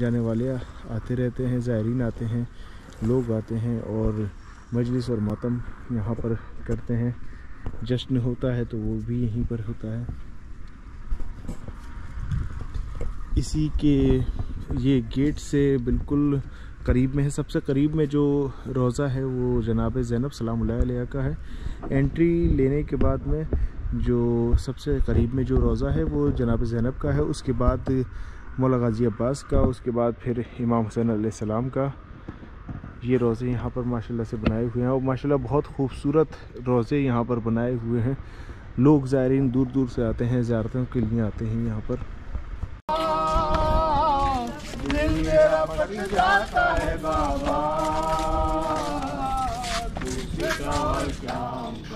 जाने वाले आते रहते हैं, ज़ायरीन आते हैं, लोग आते हैं और मजलिस और मातम यहाँ पर करते हैं। जश्न होता है तो वो भी यहीं पर होता है। इसी के ये गेट से बिल्कुल करीब में है, सबसे करीब में जो रोज़ा है वो जनाब ज़ैनब सलामुल्लाह अलैहा का है। एंट्री लेने के बाद में जो सबसे करीब में जो रोज़ा है वो जनाब ज़ैनब का है, उसके बाद मौला गाजी अब्बास का, उसके बाद फिर इमाम हुसैन अलैहिस्सलाम का। ये रोज़े यहाँ पर माशाल्लाह से बनाए हुए हैं और माशाल्लाह बहुत खूबसूरत रोज़े यहाँ पर बनाए हुए हैं। लोग ज़ायरीन दूर दूर से आते हैं, ज़ियारतों के लिए आते हैं यहाँ पर। दिल मेरा फट जाता है बाबा, दूसरा क्या